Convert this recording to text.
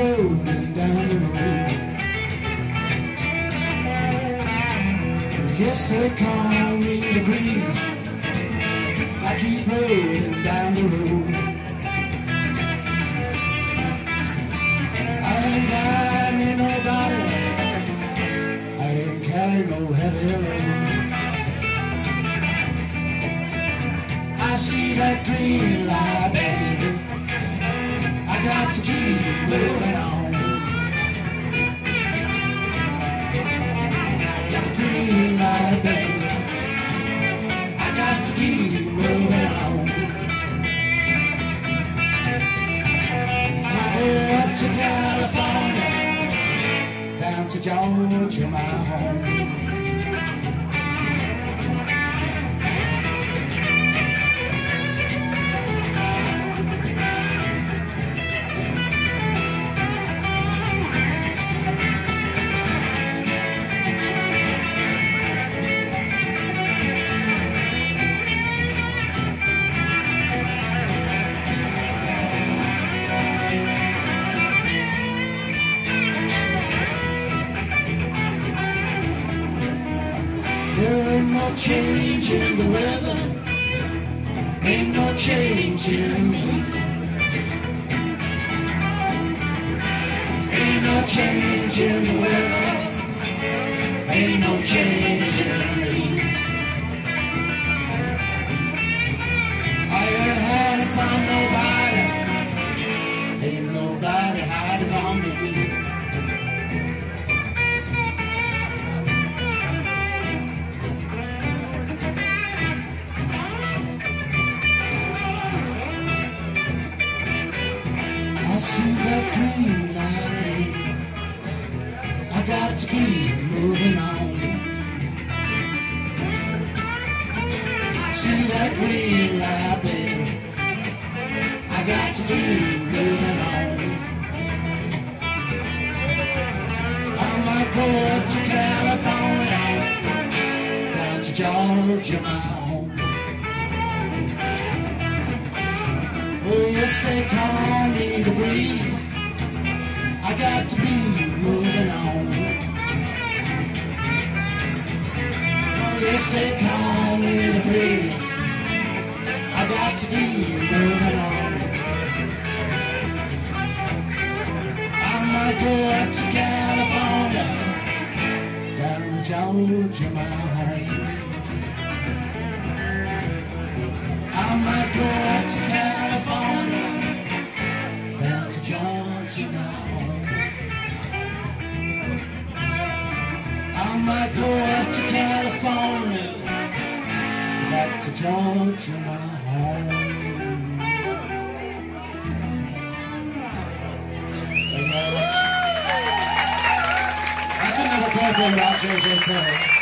rolling down the road. Yes, they call me the breeze. I keep rolling down the road. I ain't got me nobody, I ain't carrying no heavy load. I see that green light, baby, I got to keep moving on. Green light, baby, I got to keep moving on. I go up to California, down to Georgia, my home. There ain't no change in the weather, ain't no change in me. Ain't no change in the weather, ain't no change in me. I ain't hiding from nobody, ain't nobody hiding from me. I see that green light, baby, I got to be moving on. I see that green light, baby, I got to be moving on. I might go up to California, down to Georgia, my home. Oh yes, they call me to breathe, I got to be moving on. Oh yes, they call me to breathe, I got to be moving on. I might go up to California, down to Georgia, my home. I might go up to California, down to Georgia, my home. I might go up to California, back to Georgia, my home. Thank you very much. I could never play without J.J. Cole.